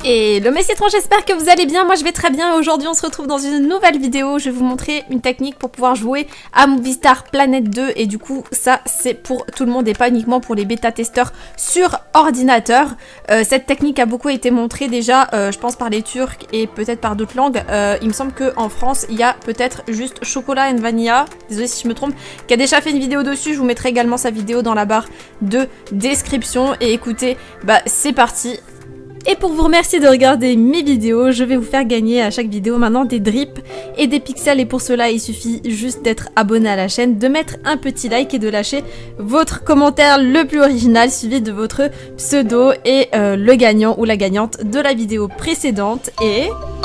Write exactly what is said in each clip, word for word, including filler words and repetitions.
Et le Messi Citron, j'espère que vous allez bien, moi je vais très bien. Aujourd'hui on se retrouve dans une nouvelle vidéo. Je vais vous montrer une technique pour pouvoir jouer à Movistar Planet deux. Et du coup ça c'est pour tout le monde et pas uniquement pour les bêta-testeurs sur ordinateur. euh, Cette technique a beaucoup été montrée déjà, euh, je pense par les Turcs et peut-être par d'autres langues. euh, Il me semble qu'en France il y a peut-être juste Chocolat and Vanilla, désolé si je me trompe, qui a déjà fait une vidéo dessus. Je vous mettrai également sa vidéo dans la barre de description. Et écoutez, bah c'est parti. Et pour vous remercier de regarder mes vidéos, je vais vous faire gagner à chaque vidéo maintenant des drips et des pixels. Et pour cela, il suffit juste d'être abonné à la chaîne, de mettre un petit like et de lâcher votre commentaire le plus original suivi de votre pseudo et euh, le gagnant ou la gagnante de la vidéo précédente. Et...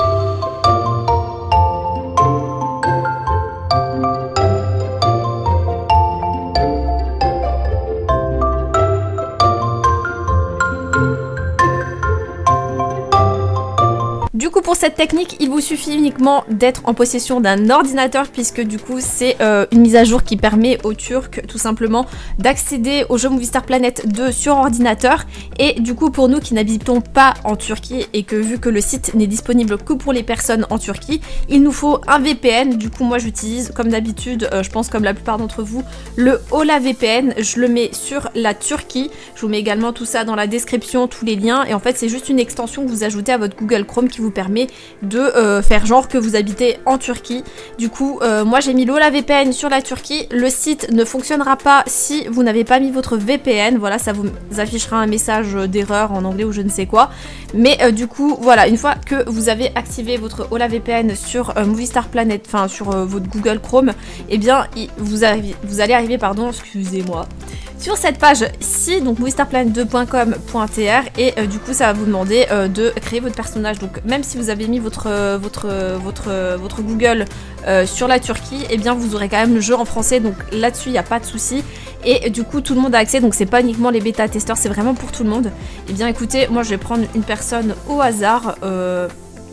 du coup pour cette technique il vous suffit uniquement d'être en possession d'un ordinateur, puisque du coup c'est euh, une mise à jour qui permet aux Turcs tout simplement d'accéder au jeu Movistar Planet deux sur ordinateur. Et du coup pour nous qui n'habitons pas en Turquie et que vu que le site n'est disponible que pour les personnes en Turquie, il nous faut un V P N. Du coup moi j'utilise comme d'habitude, euh, je pense comme la plupart d'entre vous, le Ola V P N. Je le mets sur la Turquie, je vous mets également tout ça dans la description, tous les liens. Et en fait c'est juste une extension que vous ajoutez à votre Google Chrome qui vous permet de euh, faire genre que vous habitez en Turquie. Du coup euh, moi j'ai mis l'Ola V P N sur la Turquie. Le site ne fonctionnera pas si vous n'avez pas mis votre V P N, voilà, ça vous affichera un message d'erreur en anglais ou je ne sais quoi. Mais euh, du coup voilà, une fois que vous avez activé votre Ola V P N sur euh, Movistar Planet, enfin sur euh, votre Google Chrome, et eh bien vous, arrivez, vous allez arriver, pardon, excusez-moi, sur cette page ici, donc movistar planet deux point com point t r. Et euh, du coup ça va vous demander euh, de créer votre personnage. Donc même si vous avez mis votre, euh, votre, euh, votre, euh, votre Google euh, sur la Turquie, et eh bien vous aurez quand même le jeu en français. Donc là-dessus il n'y a pas de souci. Et euh, du coup tout le monde a accès, donc c'est pas uniquement les bêta-testeurs, c'est vraiment pour tout le monde. Et eh bien écoutez, moi je vais prendre une personne au hasard. euh,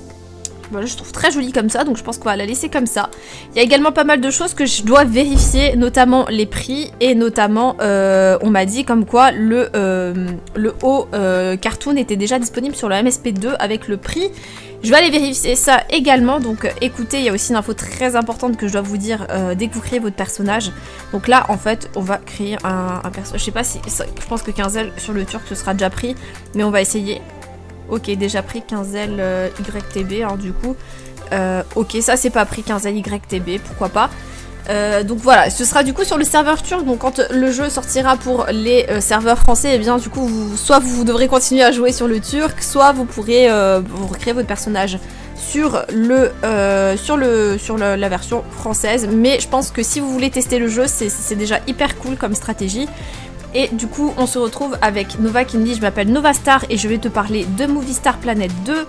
Voilà, je trouve très jolie comme ça, donc je pense qu'on va la laisser comme ça. Il y a également pas mal de choses que je dois vérifier, notamment les prix, et notamment euh, on m'a dit comme quoi le, euh, le haut euh, cartoon était déjà disponible sur le M S P deux avec le prix. Je vais aller vérifier ça également. Donc écoutez, il y a aussi une info très importante que je dois vous dire euh, dès que vous créez votre personnage. Donc là en fait on va créer un, un personnage, je sais pas si, je pense que quinzaine sur le turc ce sera déjà pris, mais on va essayer. Ok, déjà pris quinzaine euh, Y T B, alors du coup, euh, ok, ça c'est pas pris quinzaine Y T B, pourquoi pas. Euh, donc voilà, ce sera du coup sur le serveur turc. Donc quand le jeu sortira pour les euh, serveurs français, et eh bien du coup, vous, soit vous devrez continuer à jouer sur le turc, soit vous pourrez euh, vous recréer votre personnage sur le euh, sur le sur le, la version française. Mais je pense que si vous voulez tester le jeu, c'est déjà hyper cool comme stratégie. Et du coup on se retrouve avec Nova qui me dit: je m'appelle Novastar et je vais te parler de Movistar Planet deux.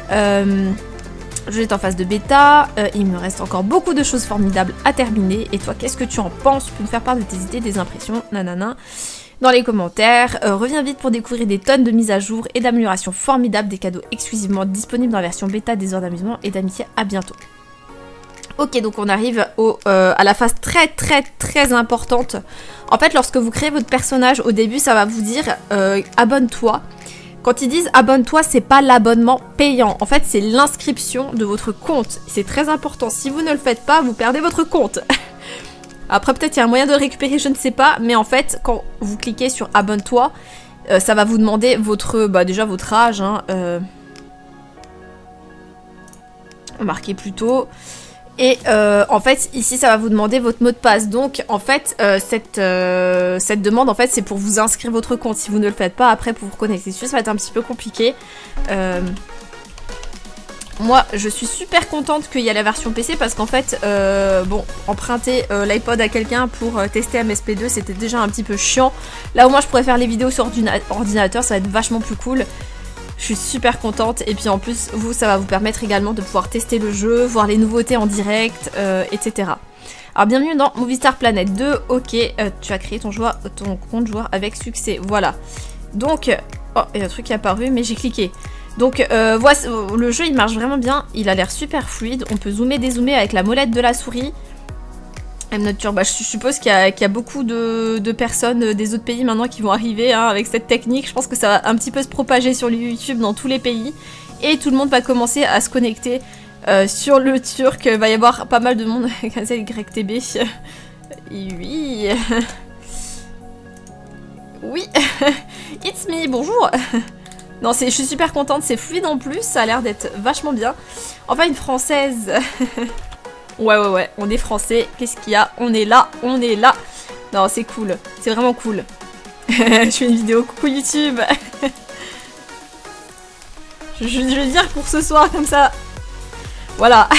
euh, Je vais être en phase de bêta, euh, il me reste encore beaucoup de choses formidables à terminer. Et toi qu'est-ce que tu en penses? Tu peux me faire part de tes idées, des impressions, nanana, dans les commentaires. euh, Reviens vite pour découvrir des tonnes de mises à jour et d'améliorations formidables, des cadeaux exclusivement disponibles dans la version bêta, des heures d'amusement et d'amitié. À bientôt. Ok, donc on arrive au, euh, à la phase très très très importante. En fait, lorsque vous créez votre personnage, au début, ça va vous dire euh, abonne-toi. Quand ils disent abonne-toi, c'est pas l'abonnement payant. En fait, c'est l'inscription de votre compte. C'est très important. Si vous ne le faites pas, vous perdez votre compte. Après, peut-être il y a un moyen de le récupérer, je ne sais pas. Mais en fait, quand vous cliquez sur abonne-toi, euh, ça va vous demander votre, bah déjà votre âge. Hein, euh... Marquez plutôt. Et euh, en fait ici ça va vous demander votre mot de passe. Donc en fait euh, cette, euh, cette demande en fait c'est pour vous inscrire votre compte. Si vous ne le faites pas après pour vous connecter dessus, ça va être un petit peu compliqué. euh, Moi je suis super contente qu'il y ait la version P C, parce qu'en fait euh, bon, emprunter euh, l'iPod à quelqu'un pour euh, tester M S P deux c'était déjà un petit peu chiant. Là au moins je pourrais faire les vidéos sur ordinateur, ça va être vachement plus cool. Je suis super contente. Et puis en plus, vous, ça va vous permettre également de pouvoir tester le jeu, voir les nouveautés en direct, euh, et cetera. Alors bienvenue dans Movistar Planet deux. Ok, euh, tu as créé ton, joueur, ton compte joueur avec succès. Voilà. Donc, oh, il y a un truc qui est apparu, mais j'ai cliqué. Donc euh, voici, le jeu il marche vraiment bien. Il a l'air super fluide. On peut zoomer, dézoomer avec la molette de la souris. Bah, je suppose qu'il y, qu y a beaucoup de, de personnes des autres pays maintenant qui vont arriver hein, avec cette technique. Je pense que ça va un petit peu se propager sur YouTube dans tous les pays. et tout le monde va commencer à se connecter euh, sur le turc. Il va y avoir pas mal de monde avec un Y T B. Oui. Oui. It's me, bonjour. Non, je suis super contente, c'est fluide en plus, ça a l'air d'être vachement bien. Enfin, une française. Ouais, ouais, ouais, on est français. Qu'est-ce qu'il y a? On est là, on est là. Non, c'est cool, c'est vraiment cool. Je fais une vidéo, coucou YouTube. je, je, je veux dire pour ce soir, comme ça. Voilà.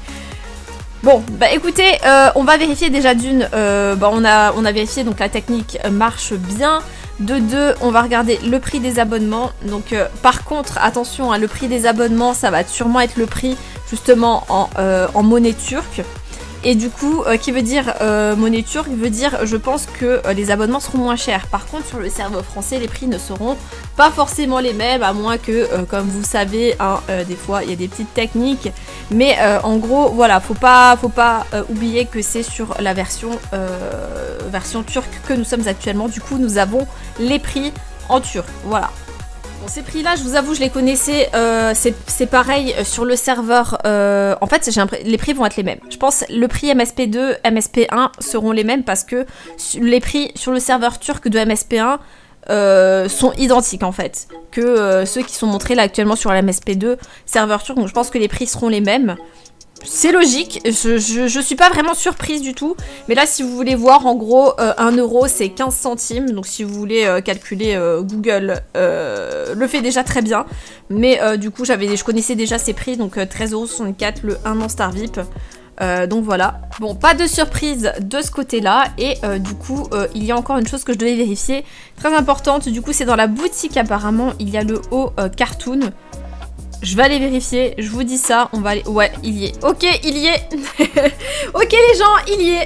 Bon, bah écoutez, euh, on va vérifier déjà d'une, euh, bah on a, on a vérifié, donc la technique marche bien. De deux, on va regarder le prix des abonnements. Donc euh, par contre, attention, hein, le prix des abonnements, ça va sûrement être le prix justement en, euh, en monnaie turque. Et du coup, euh, qui veut dire euh, monnaie turque, veut dire, je pense que euh, les abonnements seront moins chers. Par contre, sur le serveur français, les prix ne seront pas forcément les mêmes, à moins que, euh, comme vous savez, hein, euh, des fois, il y a des petites techniques. Mais euh, en gros, voilà, faut pas, faut pas euh, oublier que c'est sur la version, euh, version turque que nous sommes actuellement. Du coup, nous avons les prix en turc, voilà. Bon, ces prix-là, je vous avoue, je les connaissais, euh, c'est pareil sur le serveur. Euh, en fait, les prix vont être les mêmes. Je pense le prix M S P deux, M S P un seront les mêmes parce que les prix sur le serveur turc de M S P un euh, sont identiques en fait que euh, ceux qui sont montrés là actuellement sur le M S P deux serveur turc. Donc je pense que les prix seront les mêmes. C'est logique, je, je, je suis pas vraiment surprise du tout. Mais là, si vous voulez voir, en gros, euh, un euro, c'est quinze centimes. Donc si vous voulez euh, calculer, euh, Google euh, le fait déjà très bien. Mais euh, du coup, j'avais, je connaissais déjà ces prix. Donc euh, treize euros soixante-quatre le un an Star V I P. Euh, donc voilà. Bon, pas de surprise de ce côté-là. Et euh, du coup, euh, il y a encore une chose que je devais vérifier. Très importante, du coup, c'est dans la boutique apparemment. Il y a le haut euh, cartoon. Je vais aller vérifier, je vous dis ça, on va aller... Ouais, il y est. Ok, il y est. Ok les gens, il y est.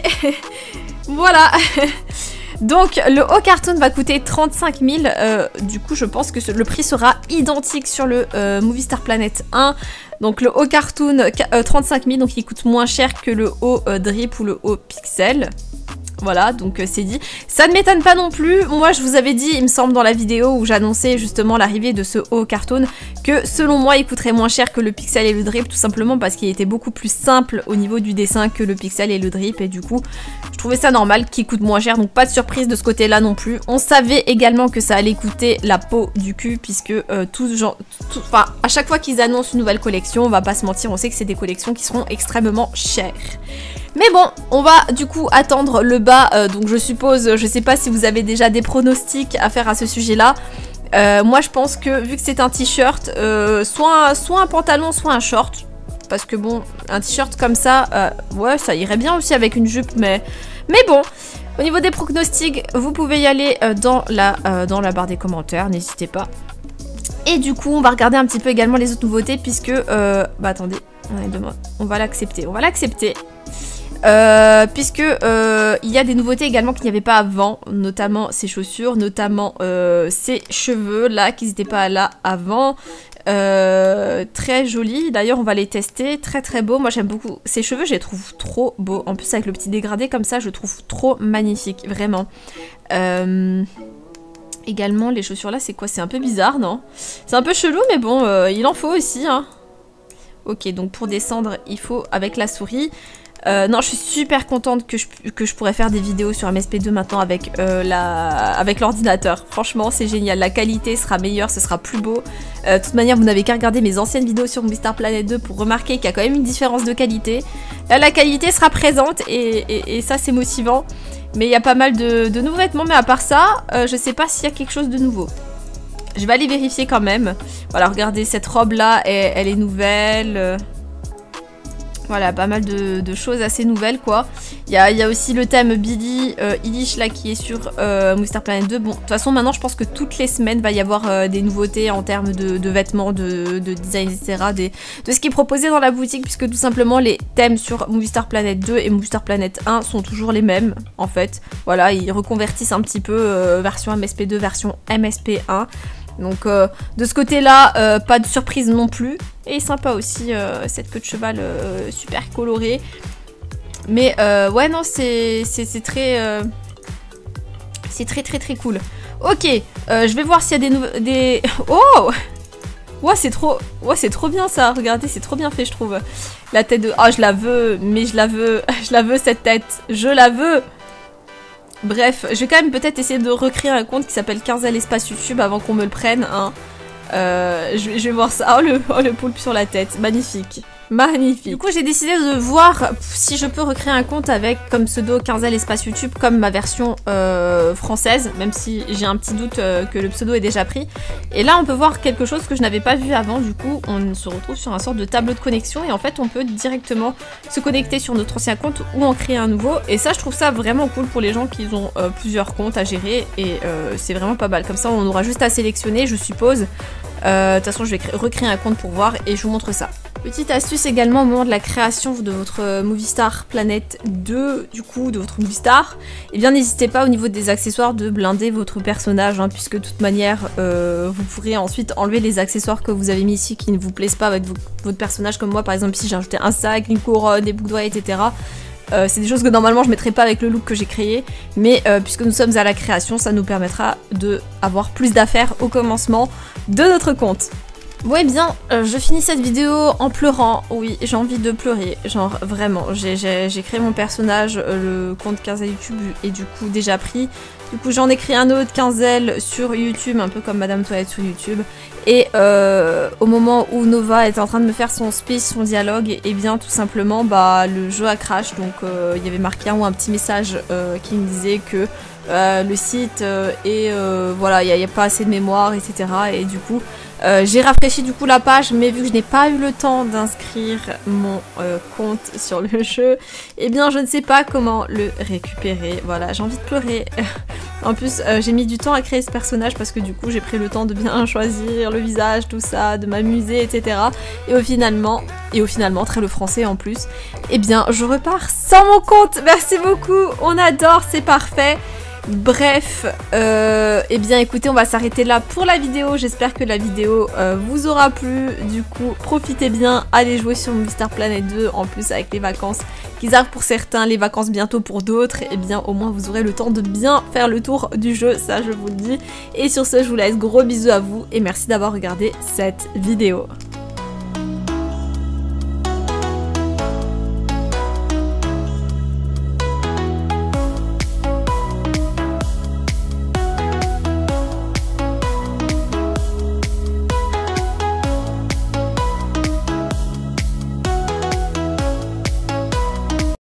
Voilà. Donc le haut cartoon va coûter trente-cinq mille. Euh, du coup, je pense que le prix sera identique sur le euh, Movistar Planet un. Donc le haut cartoon, euh, trente-cinq mille, donc il coûte moins cher que le haut euh, drip ou le haut pixel. Voilà, donc euh, c'est dit. Ça ne m'étonne pas non plus. Moi, je vous avais dit, il me semble, dans la vidéo où j'annonçais justement l'arrivée de ce haut cartoon, que selon moi, il coûterait moins cher que le pixel et le drip, tout simplement parce qu'il était beaucoup plus simple au niveau du dessin que le pixel et le drip. Et du coup, je trouvais ça normal qu'il coûte moins cher. Donc pas de surprise de ce côté-là non plus. On savait également que ça allait coûter la peau du cul, puisque euh, tout genre, tout, enfin, à chaque fois qu'ils annoncent une nouvelle collection, on va pas se mentir, on sait que c'est des collections qui seront extrêmement chères. Mais bon, on va du coup attendre le bas, euh, donc je suppose, je sais pas si vous avez déjà des pronostics à faire à ce sujet-là. Euh, moi je pense que vu que c'est un t-shirt, euh, soit, soit un pantalon, soit un short. Parce que bon, un t-shirt comme ça, euh, ouais, ça irait bien aussi avec une jupe, mais, mais bon. Au niveau des pronostics, vous pouvez y aller euh, dans, la, euh, dans la barre des commentaires, n'hésitez pas. Et du coup, on va regarder un petit peu également les autres nouveautés, puisque... Euh, bah attendez, on va l'accepter, on va l'accepter. Euh, puisque euh, il y a des nouveautés également qu'il n'y avait pas avant, notamment ces chaussures, notamment euh, ces cheveux là qui n'étaient pas là avant. Euh, très jolis, d'ailleurs on va les tester, très très beaux. Moi j'aime beaucoup ces cheveux, je les trouve trop beaux. En plus avec le petit dégradé comme ça, je trouve trop magnifique, vraiment. Euh... Également les chaussures là, c'est quoi? C'est un peu bizarre, non? C'est un peu chelou, mais bon, euh, il en faut aussi, hein. Ok, donc pour descendre, il faut avec la souris. Euh, non, je suis super contente que je, que je pourrais faire des vidéos sur M S P deux maintenant avec euh, la, avec l'ordinateur. Franchement, c'est génial. La qualité sera meilleure, ce sera plus beau. Euh, de toute manière, vous n'avez qu'à regarder mes anciennes vidéos sur Movistar Planet deux pour remarquer qu'il y a quand même une différence de qualité. Là, la qualité sera présente et, et, et ça, c'est motivant. Mais il y a pas mal de, de nouveaux vêtements. Mais à part ça, euh, je sais pas s'il y a quelque chose de nouveau. Je vais aller vérifier quand même. Voilà, regardez, cette robe-là, elle, elle est nouvelle. Voilà, pas mal de, de choses assez nouvelles, quoi. Il y a, y a aussi le thème Billie euh, Eilish, là, qui est sur euh, Movistar Planet deux. Bon, de toute façon, maintenant, je pense que toutes les semaines, va y avoir euh, des nouveautés en termes de, de vêtements, de, de design, et cetera. Des, de ce qui est proposé dans la boutique, puisque tout simplement, les thèmes sur Movistar Planet deux et Movistar Planet un sont toujours les mêmes, en fait. Voilà, ils reconvertissent un petit peu euh, version M S P deux, version M S P un. Donc euh, de ce côté-là, euh, pas de surprise non plus. Et sympa aussi euh, cette queue de cheval euh, super colorée. Mais euh, ouais non, c'est très... Euh, c'est très très très cool. Ok, euh, je vais voir s'il y a des nouveaux... Des... Oh! Ouais, c'est trop... Ouais, c'est trop bien ça, regardez, c'est trop bien fait, je trouve. La tête de... Oh, je la veux, mais je la veux, je la veux cette tête, je la veux. Bref, je vais quand même peut-être essayer de recréer un compte qui s'appelle Quinzel Espace YouTube avant qu'on me le prenne, hein. Euh, je, je vais voir ça. Oh le, oh, le poulpe sur la tête, magnifique. Magnifique. Du coup, j'ai décidé de voir si je peux recréer un compte avec comme pseudo Quinzel Espace YouTube, comme ma version euh, française, même si j'ai un petit doute euh, que le pseudo est déjà pris. Et là, on peut voir quelque chose que je n'avais pas vu avant. Du coup, on se retrouve sur un sorte de tableau de connexion et en fait, on peut directement se connecter sur notre ancien compte ou en créer un nouveau. Et ça, je trouve ça vraiment cool pour les gens qui ont euh, plusieurs comptes à gérer et euh, c'est vraiment pas mal. Comme ça, on aura juste à sélectionner, je suppose. Euh, de toute façon, je vais recréer un compte pour voir et je vous montre ça. Petite astuce également au moment de la création de votre Movistar Planet deux, du coup, de votre Movistar, et bien n'hésitez pas au niveau des accessoires de blinder votre personnage, hein, puisque de toute manière, euh, vous pourrez ensuite enlever les accessoires que vous avez mis ici qui ne vous plaisent pas avec vo votre personnage, comme moi par exemple ici j'ai ajouté un sac, une couronne, des boucles d'oreilles, et cetera. Euh, c'est des choses que normalement je mettrais pas avec le look que j'ai créé, mais euh, puisque nous sommes à la création, ça nous permettra de avoir plus d'affaires au commencement de notre compte. Bon et bien, euh, je finis cette vidéo en pleurant, oui, j'ai envie de pleurer, genre vraiment, j'ai créé mon personnage, euh, le compte Quinzel YouTube est du coup déjà pris, du coup j'en ai créé un autre Quinzel sur YouTube, un peu comme Madame Toilette sur YouTube, et euh, au moment où Nova était en train de me faire son speech, son dialogue, et, et bien tout simplement, bah le jeu a crash, donc euh, il y avait marqué un ou un petit message euh, qui me disait que euh, le site euh, et euh, voilà, il n'y a, a pas assez de mémoire, et cetera. Et du coup, Euh, j'ai rafraîchi du coup la page, mais vu que je n'ai pas eu le temps d'inscrire mon euh, compte sur le jeu, eh bien je ne sais pas comment le récupérer. Voilà, j'ai envie de pleurer. En plus, euh, j'ai mis du temps à créer ce personnage parce que du coup j'ai pris le temps de bien choisir le visage, tout ça, de m'amuser, et cetera. Et au finalement, et au finalement, très le français en plus, eh bien je repars sans mon compte. Merci beaucoup, on adore, c'est parfait. Bref, euh, eh bien écoutez, on va s'arrêter là pour la vidéo. J'espère que la vidéo euh, vous aura plu. Du coup, profitez bien, allez jouer sur Movistar Planet deux. En plus, avec les vacances qui arrivent pour certains, les vacances bientôt pour d'autres, eh bien au moins vous aurez le temps de bien faire le tour du jeu, ça je vous le dis. Et sur ce, je vous laisse, gros bisous à vous et merci d'avoir regardé cette vidéo.